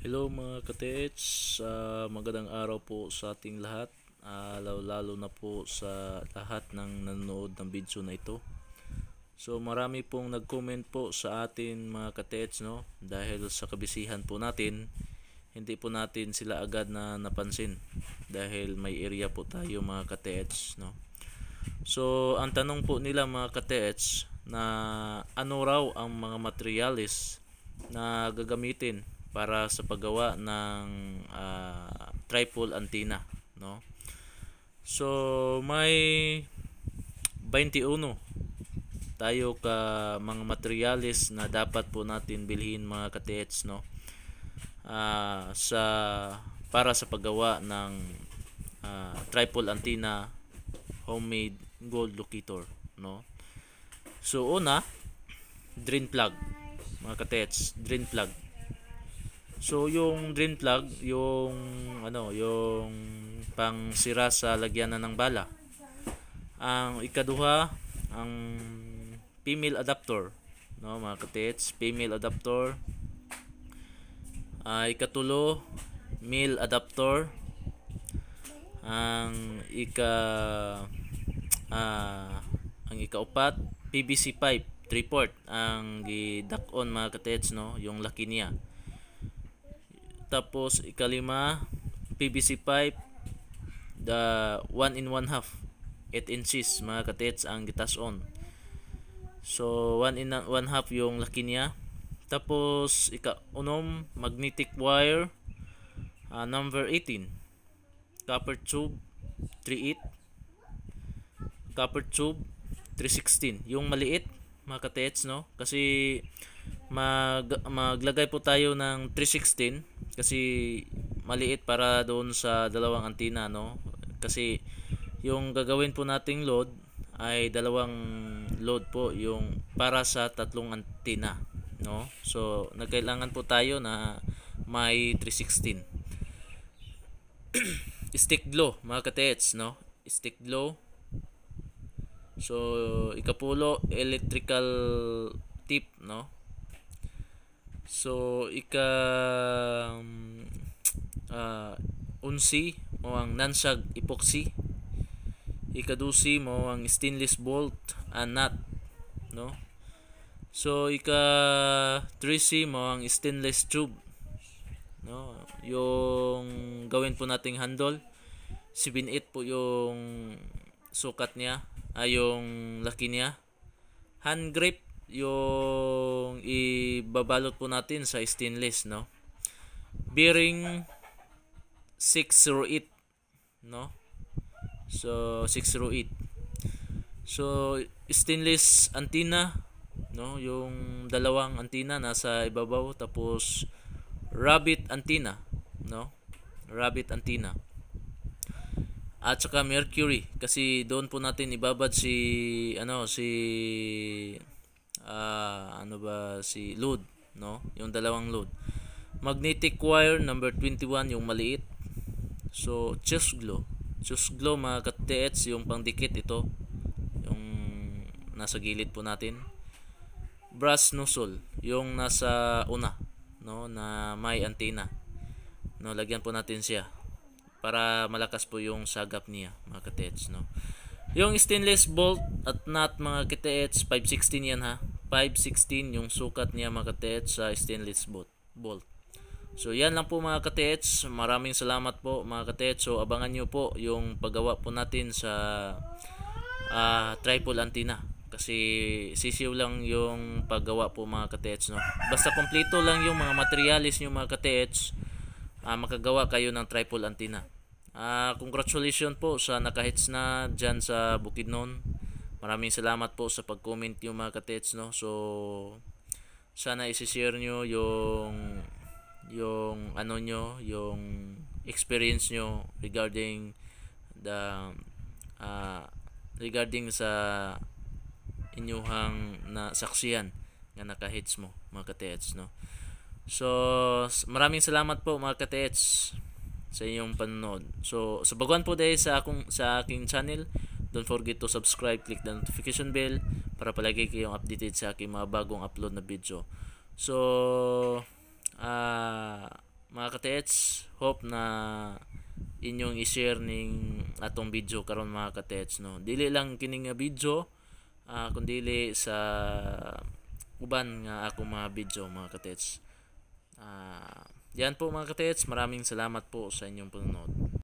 Hello mga katets, magandang araw po sa ating lahat, lalo na po sa lahat ng nanonood ng video na ito. So marami pong nag-comment po sa atin mga katets, no? Dahil sa kabisihan po natin, hindi po natin sila agad na napansin dahil may area po tayo mga katets, no? So ang tanong po nila mga katets na ano raw ang mga materialis na gagamitin para sa paggawa ng tripod antenna, no? So may 21 tayo ka mga materialis na dapat po natin bilhin mga katets, no? Sa para sa paggawa ng tripod antenna homemade gold locator, no? So una, drain plug mga katets, drain plug. So yung drain plug, yung pang sira sa lagyanan ng bala. Ang ikaduha, ang female adapter, no mga katets, female adapter. Ikatulo, male adapter. Ang ang ikaupat, PVC pipe 3/4 ang gidakon mga katets, no, yung laki niya. Tapos ikalima, PVC pipe the 1 in 1 half 8 inches mga katets ang gitason. So 1 in 1 half yung laki niya. Tapos ikaunom, magnetic wire number 18, copper tube 3/8, copper tube 3/16 yung maliit mga katets, no, kasi maglagay po tayo ng 3/16 kasi maliit para doon sa dalawang antena, no, kasi yung gagawin po nating load ay dalawang load po yung para sa tatlong antena, no. So nagkailangan po tayo na may 3/16. Stick glue mga katets, no, stick glue. So ikapulo, electrical tip, no. So unsi mo ang nansag epoxy. Ikadusi mo ang stainless bolt and nut, no. So 13 mo ang stainless tube, no, yung gawin po nating handle 7/8 po yung sukat niya, yung laki niya. Hand grip yung ibabalot po natin sa stainless, no. Bearing 608, no. So 608. So stainless antenna, no, yung dalawang antenna nasa ibabaw, tapos rabbit antenna, no, rabbit antenna. At saka mercury kasi doon po natin ibabad si si load, no, yung dalawang load. Magnetic wire number 21 yung maliit. So chest glue mga katets, yung pangdikit ito, yung nasa gilid po natin. Brass nozzle yung nasa una, no, na may antena, no, lagyan po natin siya para malakas po yung sagap niya mga katets, no. Yung stainless bolt at nut mga katets 5/16 yan, ha, 5/16 yung sukat niya mga katets sa stainless bolt. So yan lang po mga katets, maraming salamat po mga katets. So abangan nyo po yung paggawa po natin sa tripod antenna kasi sisiw lang yung paggawa po mga katets, no. Basta kompleto lang yung mga materialis nyo mga katets, makagawa kayo ng tripod antenna. Congratulations po sa nakahits na dyan sa Bukidnon. Maraming salamat po sa pag-comment nyo mga katets, no. So sana isi-share nyo yung yung experience nyo regarding sa inyuhang na saksiyan nga nakahits mo mga katets, no. So maraming salamat po mga katets sa inyong panonood. So sa baguhan po dahil sa aking channel, don't forget to subscribe, click the notification bell para palagi kayong updated sa aking mga bagong upload na video. So mga mga katets, hope na inyong i-share ning atong video karon mga katets, no. Dili lang kining nga video, kundili sa uban nga ako mga video mga katets. Yan po mga katets, maraming salamat po sa inyong panonood.